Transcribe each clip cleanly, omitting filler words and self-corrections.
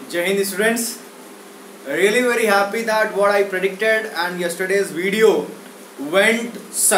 Jai Hind students, really very happy that what I predicted and yesterday's video went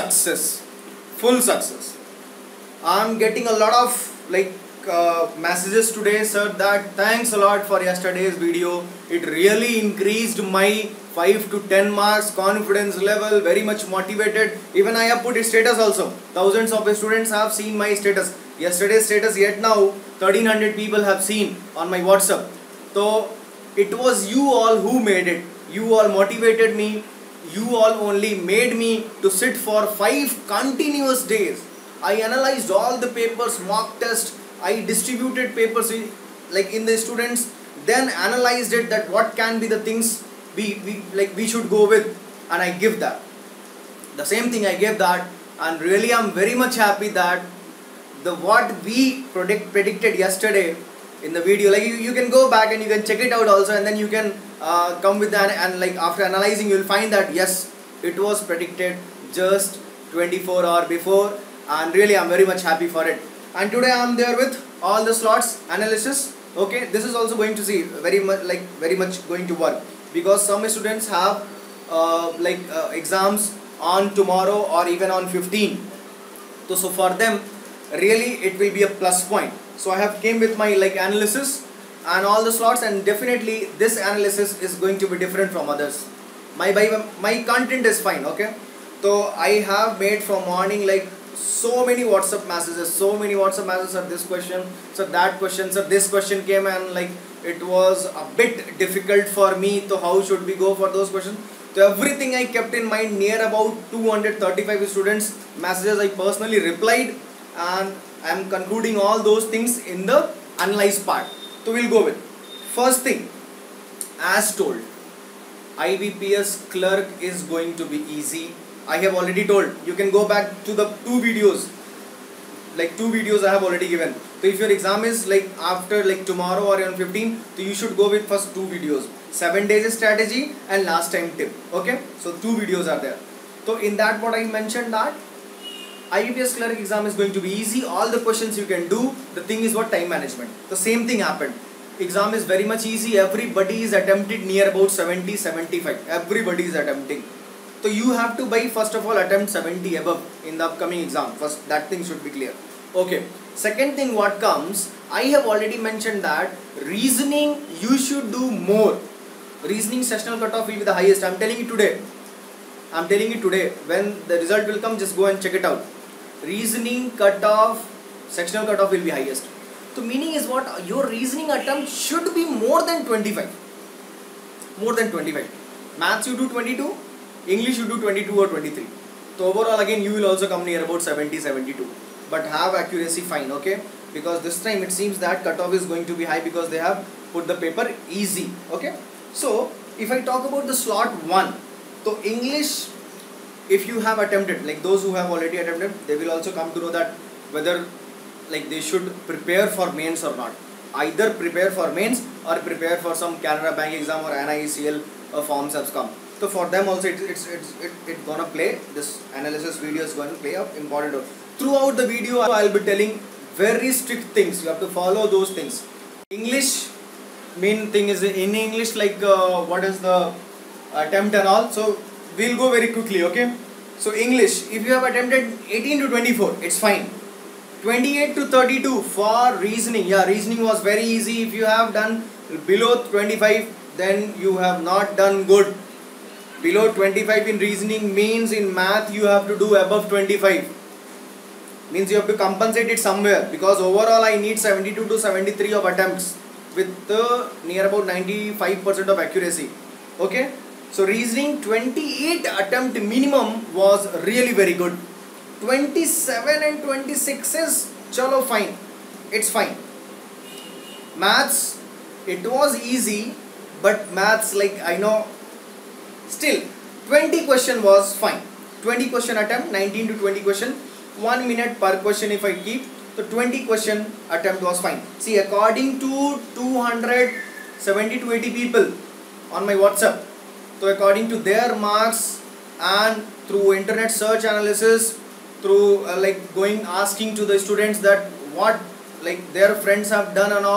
full success. I'm getting a lot of messages today, sir, that thanks a lot for yesterday's video. It really increased my 5 to 10 marks confidence level, very much motivated. Even I have put a status also. Thousands of students have seen my status. Yesterday's status, yet now 1300 people have seen on my WhatsApp. So it was you all who made it. You all motivated me. You all only made me to sit for 5 continuous days. I analyzed all the papers, mock test. I distributed papers in the students, then analyzed it that what can be the things we should go with, and I give that. The same thing I gave that, and really I'm very much happy that what we predicted yesterday in the video, you can go back and you can check it out also, and then you can come with that, and after analyzing you will find that yes, it was predicted just 24 hours before, and really I'm very much happy for it. And today I am there with all the slots analysis. Okay, this is also going to see very much going to work, because some students have exams on tomorrow or even on 15. So for them really it will be a plus point. So I have came with my analysis and all the slots, and definitely this analysis is going to be different from others. My content is fine. Okay, so I have made from morning so many WhatsApp messages of this question, so that question, so this question came, and it was a bit difficult for me. So how should we go for those questions? So everything I kept in mind. Near about 235 students messages I personally replied, and I am concluding all those things in the analyze part. So we'll go with first thing. As told, IBPS clerk is going to be easy. I have already told. You can go back to the two videos I have already given. So if your exam is after tomorrow or on 15, so you should go with first 2 videos, 7 days strategy and last time tip. Okay, so 2 videos are there. So in that what I mentioned that IBPS clerk exam is going to be easy. All the questions you can do. The thing is what time management. The same thing happened. Exam is very much easy. Everybody is attempted near about 70-75. Everybody is attempting. So you have to first of all attempt 70 above in the upcoming exam. First, that thing should be clear. Okay. Second thing what comes, I have already mentioned that reasoning you should do more. Reasoning sessional cutoff will be the highest. I am telling you today. When the result will come, just go and check it out. Reasoning cutoff, sectional cutoff will be highest. So meaning is what? Your reasoning attempt should be more than 25. More than 25. Maths you do 22. English you do 22 or 23. So overall again you will also come near about 70-72. But have accuracy fine, okay? Because this time it seems that cutoff is going to be high because they have put the paper easy, okay? So if I talk about the slot 1, so English, if you have attempted, those who have already attempted, they will also come to know that whether they should prepare for mains or not. Either prepare for mains or prepare for some Canada Bank exam or NICL forms have come. So for them also it's gonna play, this analysis video is going to play an important role. Throughout the video I will be telling very strict things. You have to follow those things. English, main thing is in English what is the attempt and all. So we'll go very quickly, okay? So English, if you have attempted 18 to 24, it's fine. 28 to 32 for reasoning. Yeah, reasoning was very easy. If you have done below 25, then you have not done good. Below 25 in reasoning means in math you have to do above 25. Means you have to compensate it somewhere, because overall I need 72 to 73 of attempts with near about 95% of accuracy. Okay. So reasoning 28 attempt minimum was really very good. 27 and 26 is chalo fine. It's fine. Maths, it was easy, but maths I know. Still, 20 question was fine. 20 question attempt, 19 to 20 question, 1 minute per question if I keep. So 20 question attempt was fine. See, according to 270 to 80 people on my WhatsApp, so according to their marks and through internet search analysis, through going asking to the students that what their friends have done and all,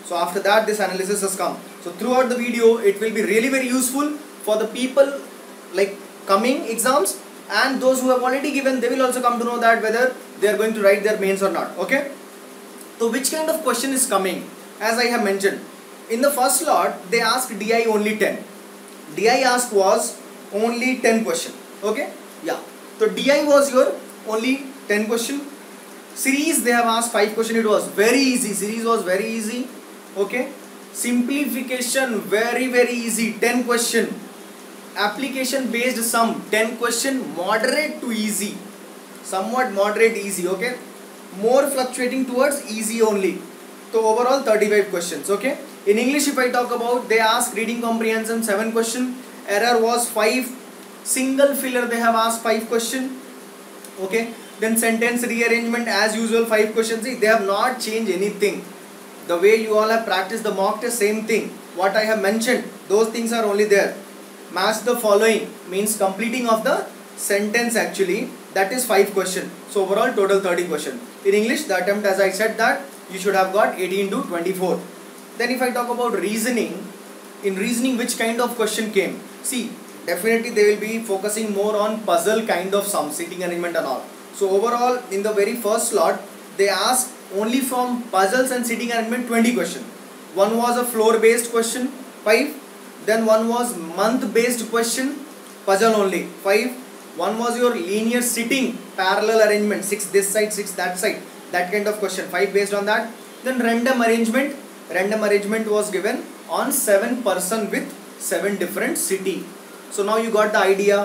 So after that this analysis has come. So throughout the video it will be really very useful for the people like coming exams, and those who have already given, they will also come to know that whether they are going to write their mains or not. Okay. So which kind of question is coming? As I have mentioned, in the first slot they asked DI only 10. DI ask was only 10 question. Okay. Yeah. So DI was your only 10 question. Series they have asked 5 question. It was very easy. Series was very easy. Okay. Simplification very easy, 10 question. Application based sum 10 question, moderate to easy, somewhat moderate easy. Okay. More fluctuating towards easy only. So overall 35 questions. Okay. In English if I talk about, they ask reading comprehension 7 question, error was 5, single filler they have asked 5 question. Okay. Then sentence rearrangement as usual 5 questions. See, they have not changed anything. The way you all have practiced the mock test, same thing. What I have mentioned, those things are only there. Match the following means completing of the sentence actually, that is 5 question. So overall total 30 question. In English the attempt, as I said, that you should have got 18 to 24. Then if I talk about reasoning, in reasoning which kind of question came? See, definitely they will be focusing more on puzzle kind of sum, sitting arrangement and all. So overall in the very first slot they asked only from puzzles and sitting arrangement 20 question. One was a floor based question 5. Then one was month based question, puzzle only 5. One was your linear sitting parallel arrangement, 6 this side 6 that side, that kind of question, 5 based on that. Then random arrangement was given on 7 person with 7 different city. So now you got the idea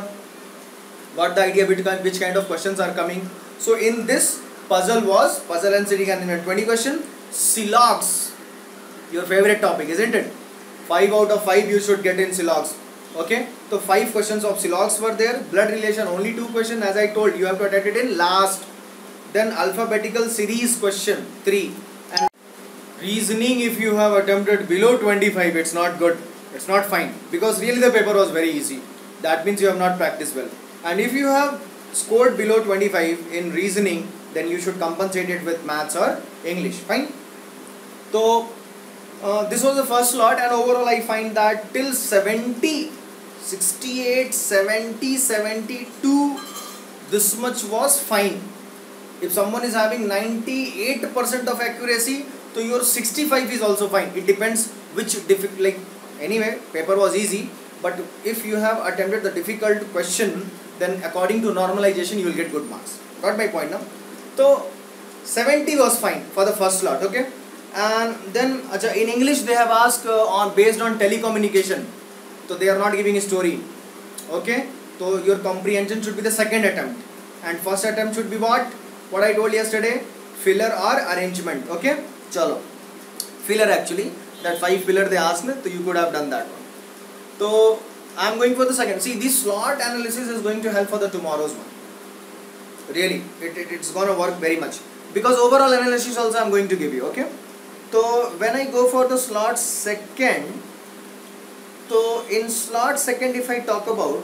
which kind of questions are coming. So in this puzzle and sitting arrangement 20 question. Silogs, your favorite topic, isn't it? 5 out of 5 you should get in silogs. Okay, so 5 questions of silogs were there. Blood relation only 2 questions, as I told you have to attempt it in last. Then alphabetical series question 3. And reasoning, if you have attempted below 25, it's not good, it's not fine, because really the paper was very easy. That means you have not practiced well. And if you have scored below 25 in reasoning, then you should compensate it with maths or English. Fine. So this was the first slot, and overall I find that till 70, 68, 70, 72, this much was fine. If someone is having 98% of accuracy, so your 65 is also fine. It depends which anyway, paper was easy, but if you have attempted the difficult question, then according to normalization you will get good marks. Got my point now? So 70 was fine for the first slot. Okay. And then in English they have asked based on telecommunication, so they are not giving a story. Okay, so your comprehension should be the second attempt, and first attempt should be what I told yesterday, filler or arrangement. Okay, chalo, filler actually, that 5 filler they asked, so you could have done that one. So I am going for the second. See, this slot analysis is going to help for the tomorrow's one. Really, it's gonna work very much, because overall analysis also I am going to give you. Okay. So when I go for the slot second, so in slot second if I talk about,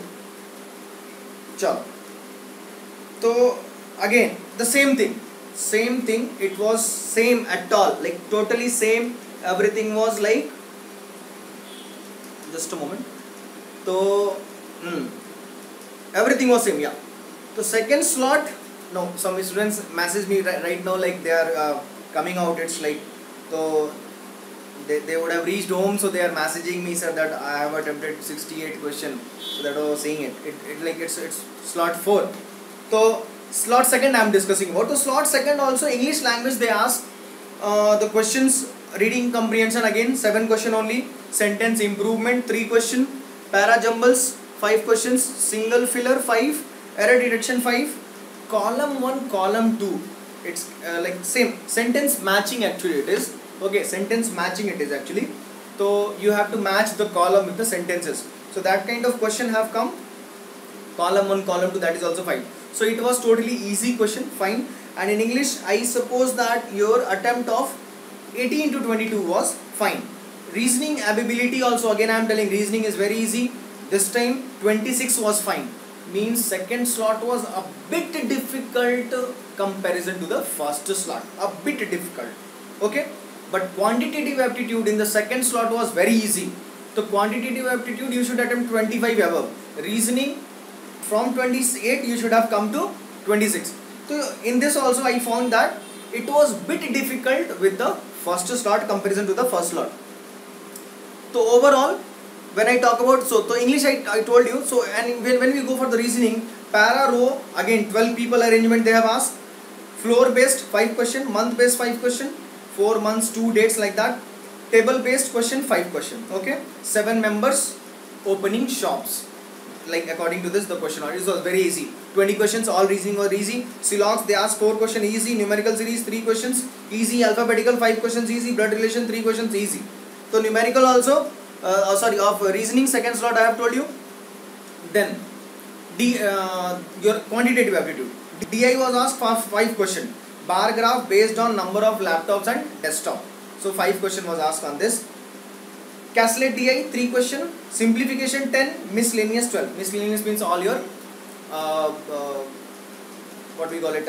so again the same thing, it was same at all, like totally same, everything was like, just a moment, so everything was same. Yeah. The second slot, no, some students message me right now like they are coming out, it's like, so they would have reached home, so they are messaging me, sir, that I have attempted 68 question. So that I was saying it's slot 4. So slot second I am discussing about. So slot second also English language they ask the questions, reading comprehension again 7 question only, sentence improvement 3 question, para jumbles 5 questions, single filler 5, error detection 5, column 1, column 2. It's like same, sentence matching actually it is. Okay, sentence matching it is actually. So you have to match the column with the sentences. So that kind of question have come. Column 1, column 2, that is also fine. So it was totally easy question, fine. And in English, I suppose that your attempt of 18 to 22 was fine. Reasoning ability also, again I am telling, reasoning is very easy. This time 26 was fine. Means second slot was a bit difficult comparison to the first slot. A bit difficult. Okay. But quantitative aptitude in the second slot was very easy. So quantitative aptitude you should attempt 25 above. Reasoning from 28 you should have come to 26. So in this also I found that it was bit difficult with the first slot comparison to the first slot. So overall, when I talk about, so English I told you, so and when we go for the reasoning, para row, again 12 people arrangement they have asked, floor based 5 question, month based 5 question, 4 months 2 dates like that, table based question 5 question, okay, 7 members opening shops, like according to this the question order was very easy. 20 questions, all reasoning were easy. Silox they asked 4 questions easy, numerical series 3 questions easy, alphabetical 5 questions easy, blood relation 3 questions easy. So numerical also, of reasoning second slot I have told you. Then your quantitative aptitude, DI was asked for 5 questions, bar graph based on number of laptops and desktop. So 5 question was asked on this. Caslett DI 3 question, simplification 10, miscellaneous 12. Miscellaneous means all your what we call it,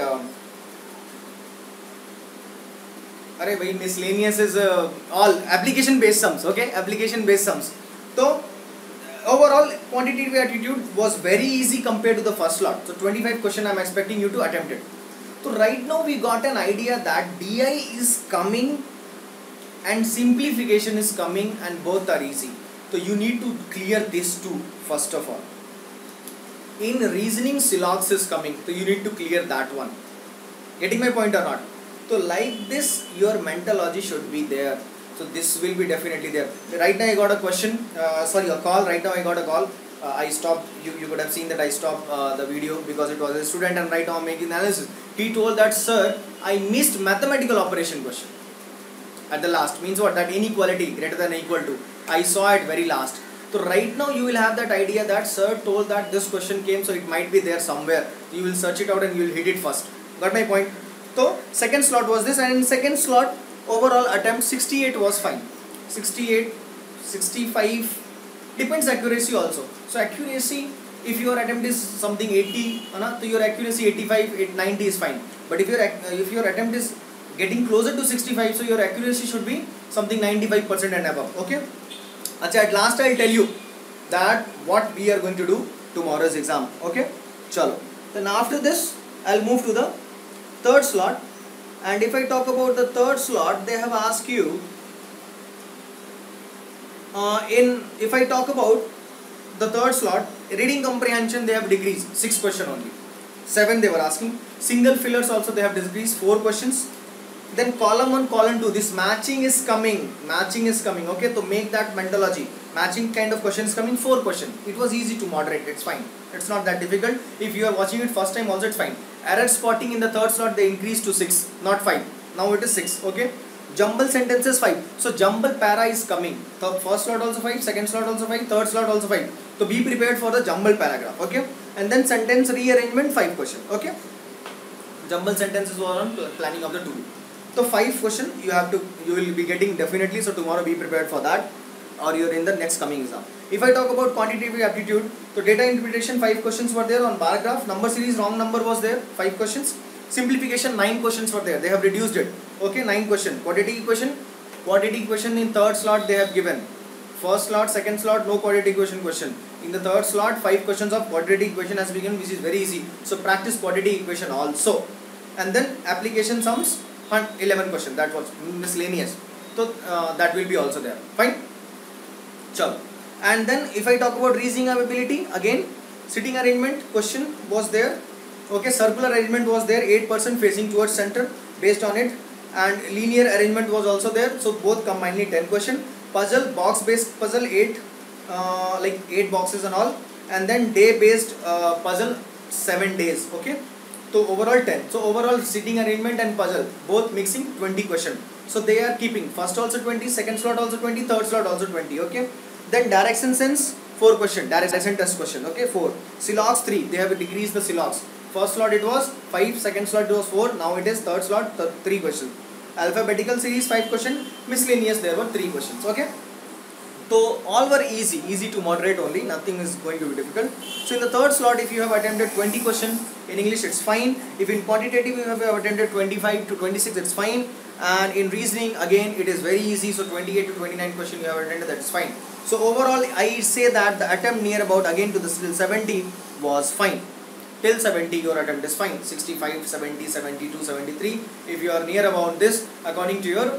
miscellaneous is all application based sums, okay, application based sums. So overall quantitative aptitude was very easy compared to the first slot. So 25 question I am expecting you to attempt it. So right now we got an idea that DI is coming and simplification is coming and both are easy. So you need to clear this too first of all. In reasoning Silox is coming, so you need to clear that one. Getting my point or not? So like this your mentology should be there. So this will be definitely there. Right now I got a question, a call. Right now I got a call. I stopped, you could have seen that I stopped the video because it was a student and right now I am making analysis. He told that, sir, I missed mathematical operation question at the last. Means what? That inequality greater than or equal to, I saw it very last. So right now you will have that idea that sir told that this question came, so it might be there somewhere. You will search it out and you will hit it first. Got my point? So second slot was this, and in second slot overall attempt 68 was fine. 68, 65, depends accuracy also. So accuracy, if your attempt is something 80, so your accuracy 85, 90 is fine. But if your attempt is getting closer to 65, so your accuracy should be something 95% and above. Okay. At last I'll tell you that what we are going to do tomorrow's exam. Okay. Chalo. Then after this I'll move to the third slot, and if I talk about the third slot, they have asked you if I talk about the third slot, reading comprehension they have decreased 6 question only. 7 they were asking. Single fillers also they have decreased 4 questions. Then column 1, column 2, this matching is coming, okay, to make that mentology, matching kind of questions coming, 4 questions. It was easy to moderate, it's fine, it's not that difficult. If you are watching it first time also it's fine. Error spotting in the third slot they increased to 6, not 5, now it is 6, okay. Jumble sentences 5, so jumble para is coming. The first slot also 5, second slot also 5, third slot also 5. So be prepared for the jumble paragraph, okay. And then sentence rearrangement 5 question, okay. Jumble sentences were on planning of the tool. So 5 question you will be getting definitely. So tomorrow be prepared for that, or you're in the next coming exam. If I talk about quantitative aptitude, so data interpretation 5 questions were there on bar graph. Number series wrong number was there, 5 questions. Simplification 9 questions were there. They have reduced it. Okay, 9 question. Quadratic equation in third slot they have given. First slot, second slot, no quadratic equation question. In the third slot, 5 questions of quadratic equation has been given, which is very easy. So practice quadratic equation also. And then application sums 11 question, that was miscellaneous. So that will be also there. Fine. Chalo. And then if I talk about reasoning ability, again sitting arrangement question was there. Okay, circular arrangement was there, 8% facing towards center based on it, and linear arrangement was also there. So both combinedly 10 question. Puzzle, box based puzzle 8, like 8 boxes and all, and then day based puzzle 7 days. Okay. So overall 10. So overall sitting arrangement and puzzle both mixing 20 question. So they are keeping first also 20, second slot also 20, third slot also 20. Okay. Then direction sense 4 question, direction test question. Okay, 4. Silox 3. They have decreased the Silox. First slot it was 5, second slot it was 4. Now it is third slot 3 questions. Alphabetical series 5 question. Miscellaneous there were 3 questions. Okay. So all were easy to moderate only, nothing is going to be difficult. So in the third slot, if you have attempted 20 question in English, it's fine. If in quantitative you have attempted 25 to 26, it's fine. And in reasoning again it is very easy, so 28 to 29 question you have attended, that is fine. So overall I say that the attempt near about again to the till 70 was fine. Till 70 your attempt is fine. 65, 70, 72, 73, if you are near about this according to your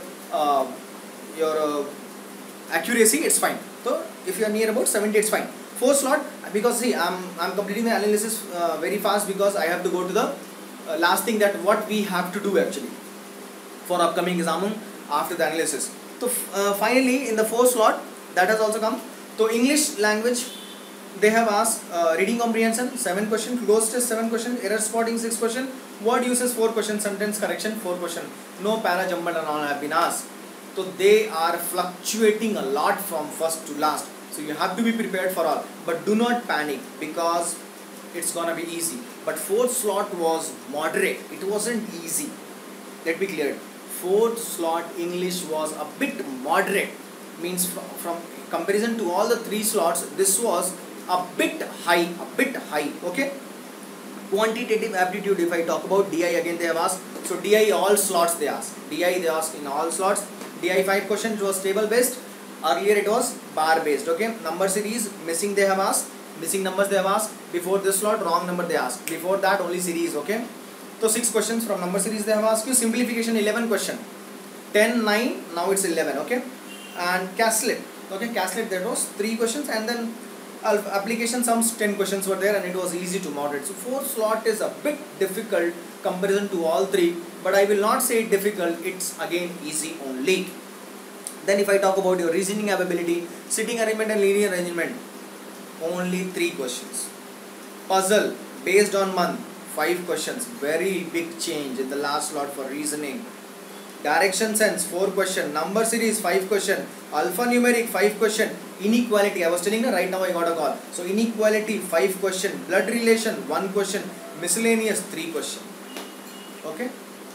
accuracy, it's fine. So if you are near about 70, it's fine. Fourth slot, because see I'm completing the analysis very fast, because I have to go to the last thing, that what we have to do actually for upcoming exam after the analysis. So finally in the fourth slot that has also come. So English language, they have asked reading comprehension 7 question, close test 7 question, error spotting 6 question, word uses 4 question, sentence correction 4 question, no para jumbled and all have been asked. So they are fluctuating a lot from first to last, so you have to be prepared for all, but do not panic because it's gonna be easy. But fourth slot was moderate, it wasn't easy, let me clear it. Fourth slot English was a bit moderate, means from comparison to all the 3 slots this was a bit high, okay. Quantitative aptitude, if I talk about DI again they have asked, so DI all slots they asked, DI they asked in all slots. DI 5 questions was table based, earlier it was bar based, okay. Number series missing they have asked, missing numbers they have asked, before this slot wrong number they asked, before that only series, okay. So 6 questions from number series they have asked you, simplification 11 question, 10, 9, now it's 11, okay. And Caslet, okay, Caslet that was 3 questions, and then application sums 10 questions were there, and it was easy to moderate. So fourth slot is a bit difficult comparison to all 3, but I will not say difficult, it's again easy only. Then if I talk about your reasoning ability, sitting arrangement and linear arrangement, only 3 questions. Puzzle based on month, 5 questions, very big change in the last slot for reasoning. Direction sense 4 question, number series 5 question, alphanumeric 5 question, inequality, I was telling you right now I got a call, so inequality 5 question, blood relation 1 question, miscellaneous 3 question, okay.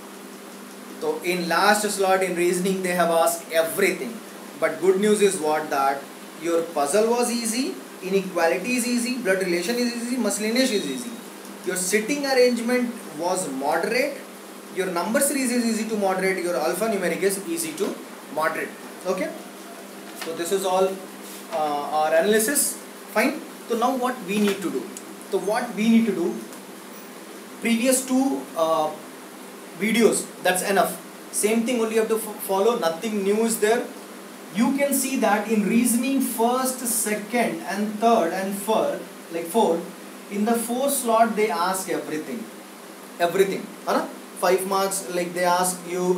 So in last slot in reasoning they have asked everything, but good news is what, that your puzzle was easy, inequality is easy, blood relation is easy, miscellaneous is easy, your sitting arrangement was moderate, your number series is easy to moderate, your alphanumeric is easy to moderate, okay. So this is all our analysis, fine. So now what we need to do, previous 2 videos, that's enough, same thing only you have to follow, nothing new is there. You can see that in reasoning first, second and third and fourth, in the 4th slot they ask everything, huh? 5 marks, like they ask you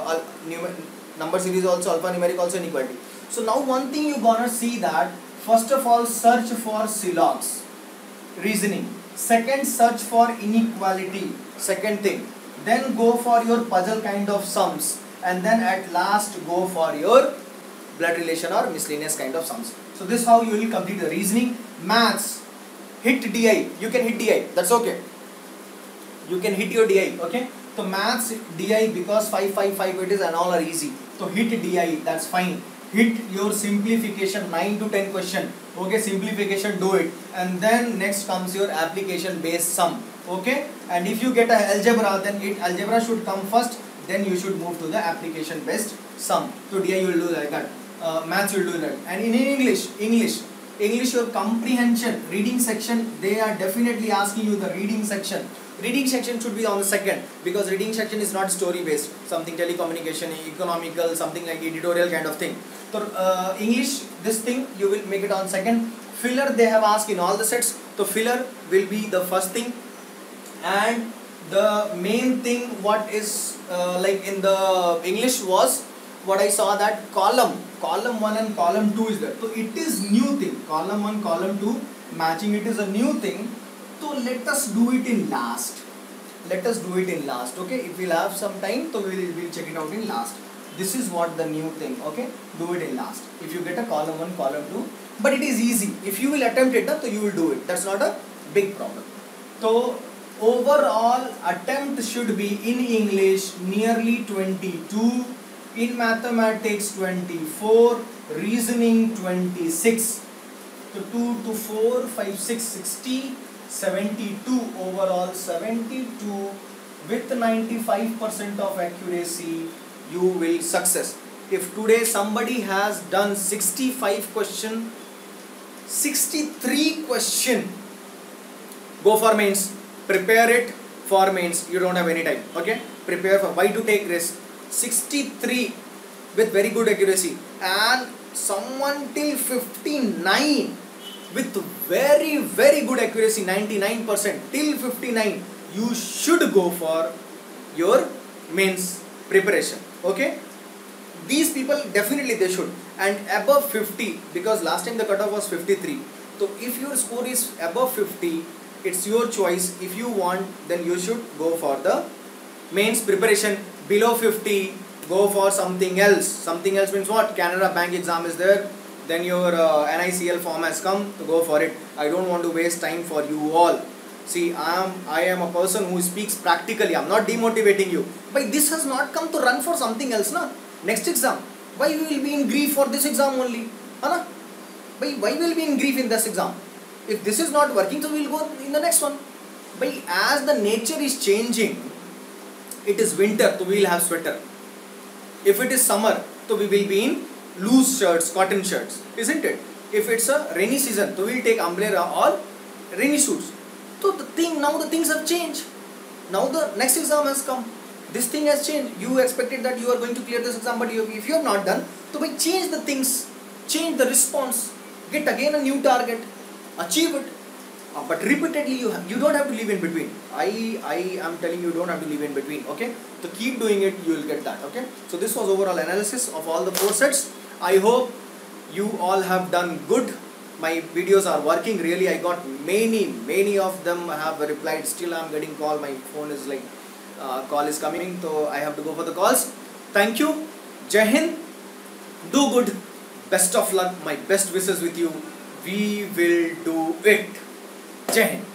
number series also, alphanumeric also, inequality. So now one thing you gonna see that, first of all search for silogs, reasoning, second search for inequality, second thing, then go for your puzzle kind of sums, and then at last go for your blood relation or miscellaneous kind of sums. So this is how you will complete the reasoning. Maths, hit DI, you can hit DI, that's okay, you can hit your DI, okay. So maths DI, because 5, 5, 5 it is and all are easy, so hit DI, that's fine. Hit your simplification 9 to 10 question, okay, simplification do it, and then next comes your application based sum, okay. And if you get a algebra, then algebra should come first, then you should move to the application based sum. So DI you will do like that, maths you will do that. And in English your comprehension, reading section, they are definitely asking you the reading section. Reading section should be on the second, because reading section is not story based, something telecommunication, economical, something like editorial kind of thing. So English, this thing you will make it on second. Filler they have asked in all the sets, so filler will be the first thing. And the main thing what is like in the English was what I saw, that column 1 and column 2 is there, so it is new thing, column 1 column 2 matching, it is a new thing. So let us do it in last, okay. If we'll have some time, so we'll check it out in last. This is what the new thing, okay, do it in last. If you get a column 1 column 2, but it is easy, if you will attempt it, so you will do it, that's not a big problem. So overall attempt should be in English nearly 22, in mathematics 24, reasoning 26, so 2 to 4, 5, 6, 60, 72, overall 72 with 95% of accuracy. you will success. If today somebody has done 65 question, 63 question, go for mains, prepare it for mains. You don't have any time, okay? Prepare for, why to take risk? 63 with very good accuracy, and someone till 59 with very good accuracy, 99% till 59. You should go for your mains preparation, okay? These people definitely they should, and above 50, because last time the cutoff was 53. So if your score is above 50, it's your choice. If you want, then you should go for the mains preparation. Below 50, go for something else. Something else means what? Canara Bank exam is there, then your NICL form has come, to go for it. I don't want to waste time for you all. See, I am a person who speaks practically. I am not demotivating you. But this has not come to run for something else, na? Next exam. Why we will be in grief for this exam only? Why we will be in grief in this exam? If this is not working, so we will go in the next one. But as the nature is changing, it is winter, so we will have sweater. If it is summer, so we will be in loose shirts, cotton shirts, isn't it? If it's a rainy season, so we will take umbrella or rainy suits. So now the things have changed. Now the next exam has come. This thing has changed. You expected that you are going to clear this exam, but if you have not done, so we change the things, change the response, get again a new target, achieve it. But repeatedly you don't have to live in between. I am telling you, don't have to live in between, okay? So keep doing it, you will get that, okay? So this was overall analysis of all the 4 sets. I hope you all have done good. My videos are working really. I got many of them have replied. Still I am getting call. My phone is like call is coming, so I have to go for the calls. Thank you. Jai Hind. Do good. Best of luck. My best wishes with you. We will do it. Jai Hind.